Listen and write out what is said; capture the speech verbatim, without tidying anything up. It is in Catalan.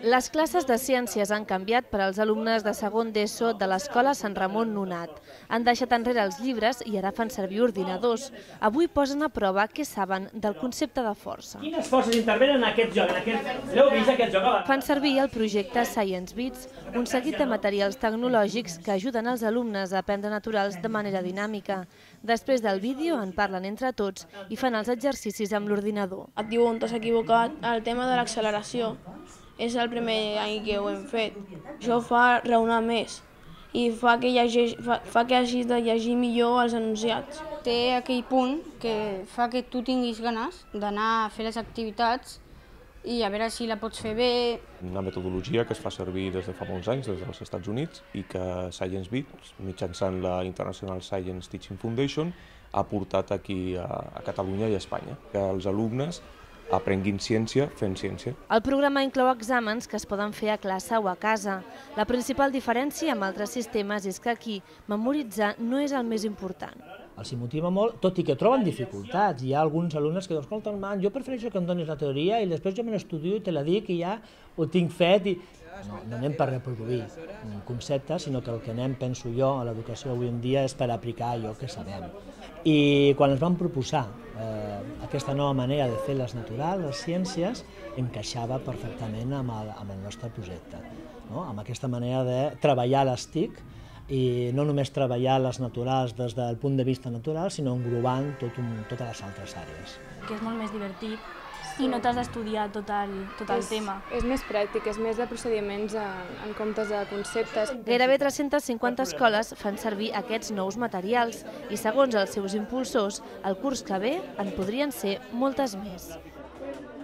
Les classes de ciències han canviat per als alumnes de segon d'ESO de l'Escola Sant Ramon Nonat. Han deixat enrere els llibres i ara fan servir ordinadors. Avui posen a prova què saben del concepte de força. Quines forces intervenen en aquest joc? L'heu vist, aquest joc? Fan servir el projecte Science Beats, un seguit de materials tecnològics que ajuden els alumnes a aprendre naturals de manera dinàmica. Després del vídeo en parlen entre tots i fan els exercicis amb l'ordinador. Et diu on t'has equivocat. El tema de l'acceleració és el primer any que ho hem fet. Això fa raonar més i fa que, llegeix, fa, fa que hagis de llegir millor els enunciats. Té aquell punt que fa que tu tinguis ganes d'anar a fer les activitats i a veure si la pots fer bé. Una metodologia que es fa servir des de fa molts anys, des dels Estats Units, i que Science Beats, mitjançant la International Science Teaching Foundation, ha portat aquí a, a Catalunya i a Espanya, que els alumnes aprenguin ciència fent ciència. El programa inclou exàmens que es poden fer a classe o a casa. La principal diferència amb altres sistemes és que aquí memoritzar no és el més important. Els hi motiva molt, tot i que troben dificultats. Hi ha alguns alumnes que diuen, escolta, man, jo prefereixo que em donis la teoria i després jo me l'estudio i te la dic i ja ho tinc fet. I... No, no anem per reproduir un concepte, sinó que el que anem, penso jo, a l'educació avui en dia és per aplicar allò que sabem. I quan ens van proposar eh, aquesta nova manera de fer les naturals, les ciències, encaixava perfectament amb el, amb el nostre projecte, no? Amb aquesta manera de treballar les T I C i no només treballar les naturals des del punt de vista natural, sinó englobant tot un, totes les altres àrees. Que és molt més divertit i no t'has d'estudiar tot el, tot el és, tema. És més pràctic, és més de procediments en, en comptes de conceptes. Gairebé tres-centes cinquanta escoles fan servir aquests nous materials i, segons els seus impulsors, el curs que ve en podrien ser moltes més.